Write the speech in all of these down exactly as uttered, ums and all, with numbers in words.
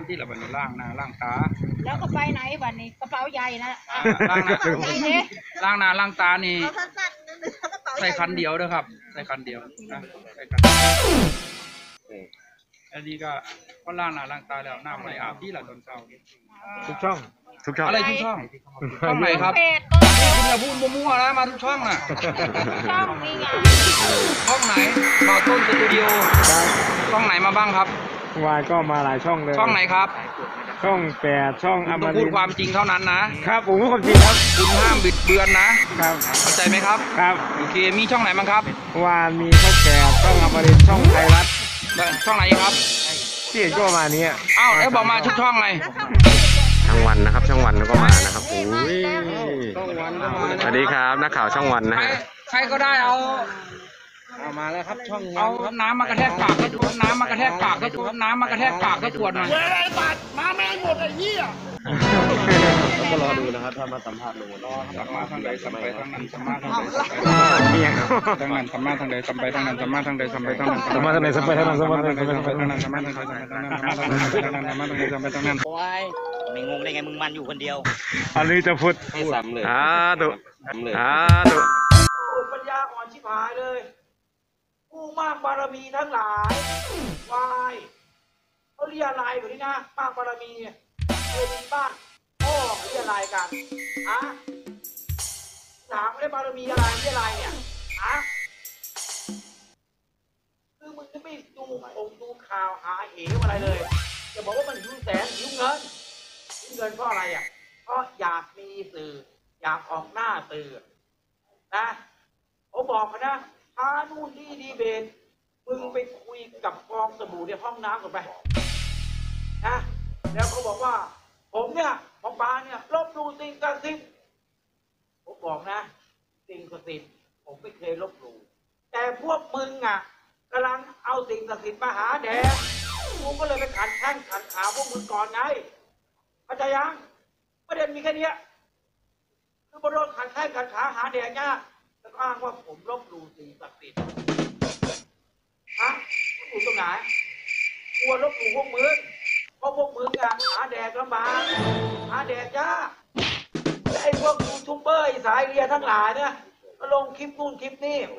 ที่เราไปล่างหน้าล่างตาแล้วก็ไปไหนวันนี้กระเป๋าใหญ่นะล่างหน้าล่างหน้าล่างตานี่ใส่คันเดียวด้วยครับใส่คันเดียวนะใส่คันอันนี้ก็ก็ล่างหน้าล่างตาแล้วน้ำไหลอาบที่หลังตอนเช้าทุกช่องทุกช่องอะไรทุกช่องช่องไหนครับคุณอย่าพูดมั่วๆนะมาทุกช่องน่ะช่องนี้ไงช่องไหนบ่าวต้นสตูดิโอช่องไหนมาบ้างครับวายก็มาหลายช่องเลยช่องไหนครับช่องแปดช่องอมรินทร์พูดความจริงเท่านั้นนะครับผมพูดความจริงครับคุณห้ามบิดเบือนนะครับเข้าใจไหมครับครับโอเคมีช่องไหนบ้างครับวานมีช่องแปดช่องอมรินทร์ช่องไทยรัฐช่องไหนครับที่เห็นก็ประมาณนี้อ้าวแล้วบอกมาทุกช่องไงช่องวันนะครับช่องวันก็มานะครับโอ้ยสวัสดีครับนักข่าวช่องวันนะฮะใครก็ได้เอาเอามาแล้วครับช่องเอาน้ำมากระแทกปากก็ถูกน้ำมากระแทกปากก็ถูกน้ำมากระแทกปากก็ขวดหน่อยอะไรปัดมาไม่หมดไอ้เหี้ยก็รอดูนะครับถ้ามาสัมภาษณ์ลุงรอสัมภาษณ์ทางใดสัมไปทางนั้นสัมภาษณ์ทางใดสัมไปเนี่ยทางนั้นสัมภาษณ์ทางใดสัมไปทางนั้นสัมภาษณ์ทางใดสัมไปทางนั้นสัมภาษณ์ทางไหนสัมไปทางนั้นสัมภาษณ์ทางไหนสัมไปทางนั้นสัมภาษณ์ทางใดสัมไปทางนั้นสัมภาษณ์ทางใดสัมไปทางนั้นสัมภาษณ์ทางใดสัมไปทางนั้นสัมภาษณ์ทางใดสัมไปทางนั้นไม่งงได้ไงมึงมันอยู่คนเดียวอันนี้จะพูดอ่าดุอ่าดุปัญญาอ่อนชิบหายเลยผู้มากบารมีทั้งหลายวายเขาเรียอะไรแบบนี้นะมากบารมีเคยมีบ้านพ่อเรียอะไรกันอะถามได้บารมีอะไรเรียอะไรเนี่ยอะคือมึงจะไม่ดูองดูข่าวหาเหวอะไรเลยจะบอกว่ามันหิวแสนหิวเงินหิวเงินเพราะอะไรอ่ะเพราะอยากมีสื่ออยากออกหน้าสื่อนะเขาบอกกันนะพานู่นนี่ดีเบตมึงไปคุยกับกองสบู่ในห้องน้ำก่อนไปนะแล้วเขาบอกว่าผมเนี่ยหมอปลาเนี่ยลบหลู่สิ่งศักดิ์สิทธิ์ผมบอกนะสิ่งศักดิ์สิทธิ์ผมไม่เคยลบหลู่แต่พวกมึงอ่ะกำลังเอาสิ่งศักดิ์สิทธิ์มาหาแดกกูก็เลยไปขันแข้งขันขาพวกมึงก่อนไงเข้าใจยังประเด็นมีแค่นี้คือประโดนขันแข้งขันขาหาแดกเนี่ยแล้วก็อ้างว่าผมลบหลู่สิ่งศักดิ์สิทธิ์ฮะลบหลู่ตรงไหนกลัวลบหลู่พวกมึงเพราะพวกมึงอะหาแดกลำบากหาแดกยากไอ้พวกยูทูบเบอร์สายเรียทั้งหลายเนี่ยก็ลงคลิปนู่นคลิปนี่แหม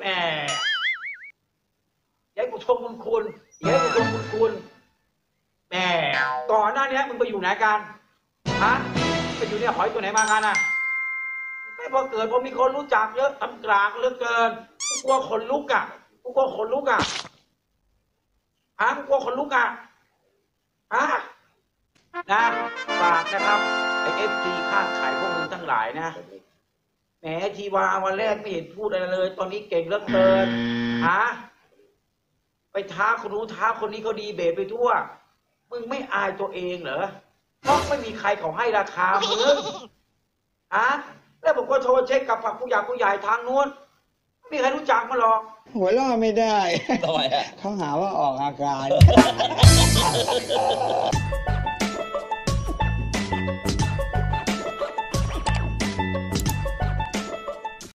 ยัยกูชมคุณคุณยัยกูชมคุณคุณแหมก่อนหน้านี้มึงไปอยู่ไหนกันฮะไปอยู่เนี่ยหอยตัวไหนมากันอ่ะไม่พอเกิดพอมีคนรู้จักเยอะตำกลางเหลือเกินกูกลัวขนลุกอ่ะกูกลัวขนลุกอ่ะฮะกูกลัวขนลุกอ่ะฮะนะฝากนะครับไอเอฟซีข้างไข่พวกมึงทั้งหลายนะแหมทีวาวันแรกไม่เห็นพูดอะไรเลยตอนนี้เก่งเหลือเกินฮะไปท้าคนนู้นท้าคนนี้เขาดีเบตไปทั่วมึงไม่อายตัวเองเหรอเพราะไม่มีใครเขาให้ราคามึงฮะแล้วผมก็โทรเช็คกับฝั่งผู้ใหญ่ผู้ใหญ่ทางนู้นไม่มีใครรู้จักมาหรอกหัวล่อไม่ได้ทำไมอ่ะเขาหาว่าออกอาการ